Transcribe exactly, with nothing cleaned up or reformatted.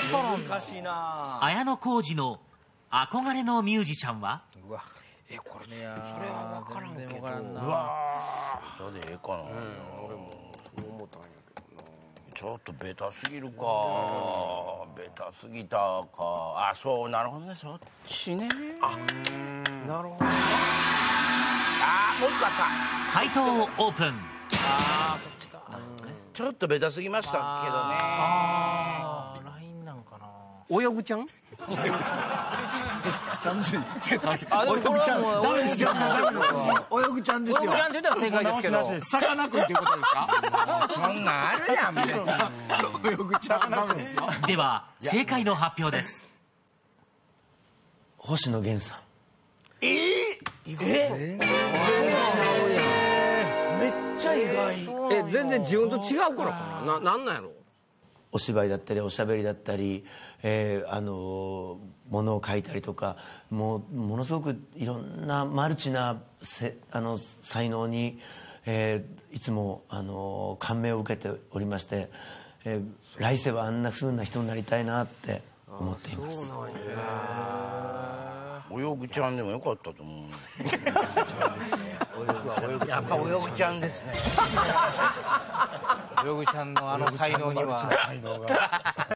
難しいな。 綾小路の憧れのミュージシャンは？ うわ、え、これ、それは分からんけど。うわそれでええかな。 俺もそう思ったんやけどな。 ちょっとベタすぎるか。ベタすぎたか。あ、そう、なるほどね、そっちね。 あ、なるほど。 あ、もう一個あった。 回答をオープン。 あー、そっちか。 ちょっとベタすぎましたけどね。 あー、ラインなんかな。泳ぐちゃん？ 寒い。泳ぐちゃん。 ダメですよ。泳ぐちゃんですよ。 泳ぐちゃんって言ったら正解ですけど。 さかなクンっていうことですか？ そんなんあるやん、別に。 泳ぐちゃんダメですよ。 では正解の発表です。 星野源さん。 えー、 え？めっちゃ意外。え、全然自分と違うからかな。な、なんなんやろ？ お芝居だったりおしゃべりだったり、えー、あのものを書いたりとか、もうものすごくいろんなマルチなせあの才能に、えー、いつもあの感銘を受けておりまして、えー、来世はあんな風な人になりたいなって思っています。そうなんや。泳ぐちゃんでもよかったと思う。やっぱ泳ぐちゃんですね。 泳ぐちゃんのあの才能には